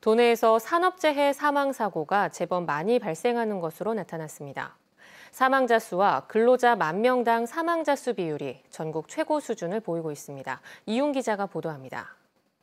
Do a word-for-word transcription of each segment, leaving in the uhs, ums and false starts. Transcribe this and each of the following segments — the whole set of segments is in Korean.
도내에서 산업재해 사망사고가 제법 많이 발생하는 것으로 나타났습니다. 사망자 수와 근로자 만 명당 사망자 수 비율이 전국 최고 수준을 보이고 있습니다. 이윤 기자가 보도합니다.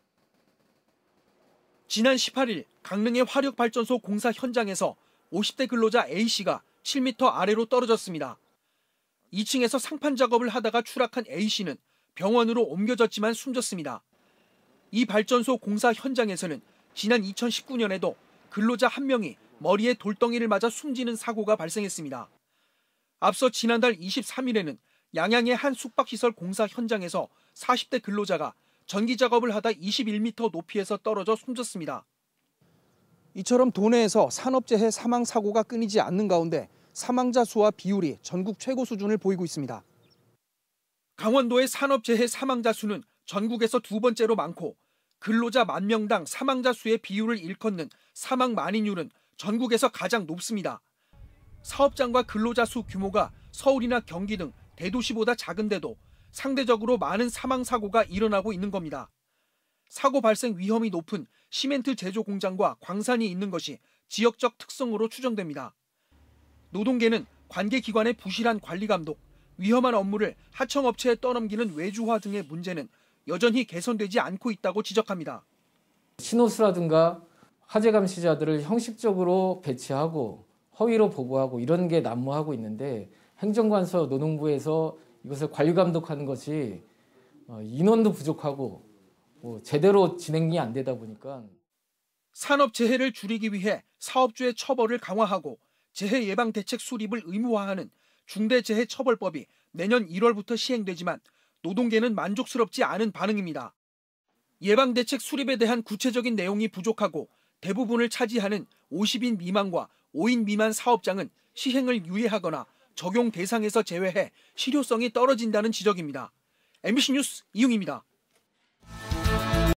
지난 십팔 일 강릉의 화력발전소 공사 현장에서 오십 대 근로자 A씨가 칠 미터 아래로 떨어졌습니다. 이 층에서 상판 작업을 하다가 추락한 A씨는 병원으로 옮겨졌지만 숨졌습니다. 이 발전소 공사 현장에서는 지난 이천십구 년에도 근로자 한 명이 머리에 돌덩이를 맞아 숨지는 사고가 발생했습니다. 앞서 지난달 이십삼 일에는 양양의 한 숙박시설 공사 현장에서 사십 대 근로자가 전기 작업을 하다 이십일 미터 높이에서 떨어져 숨졌습니다. 이처럼 도내에서 산업재해 사망 사고가 끊이지 않는 가운데 사망자 수와 비율이 전국 최고 수준을 보이고 있습니다. 강원도의 산업재해 사망자 수는 전국에서 두 번째로 많고 근로자 만 명당 사망자 수의 비율을 일컫는 사망 만인율은 전국에서 가장 높습니다. 사업장과 근로자 수 규모가 서울이나 경기 등 대도시보다 작은데도 상대적으로 많은 사망 사고가 일어나고 있는 겁니다. 사고 발생 위험이 높은 시멘트 제조 공장과 광산이 있는 것이 지역적 특성으로 추정됩니다. 노동계는 관계기관의 부실한 관리 감독, 위험한 업무를 하청업체에 떠넘기는 외주화 등의 문제는 여전히 개선되지 않고 있다고 지적합니다. 신호수라든가 화재 감시자들을 형식적으로 배치하고 허위로 보고하고 이런 게 난무하고 있는데 행정관서 노동부에서 이것을 관리 감독하는 것이 인원도 부족하고 뭐 제대로 진행이 안 되다 보니까 산업재해를 줄이기 위해 사업주의 처벌을 강화하고 재해 예방 대책 수립을 의무화하는 중대재해처벌법이 내년 일월부터 시행되지만 노동계는 만족스럽지 않은 반응입니다. 예방 대책 수립에 대한 구체적인 내용이 부족하고 대부분을 차지하는 오십 인 미만과 오 인 미만 사업장은 시행을 유예하거나 적용 대상에서 제외해 실효성이 떨어진다는 지적입니다. 엠비씨 뉴스 이웅입니다.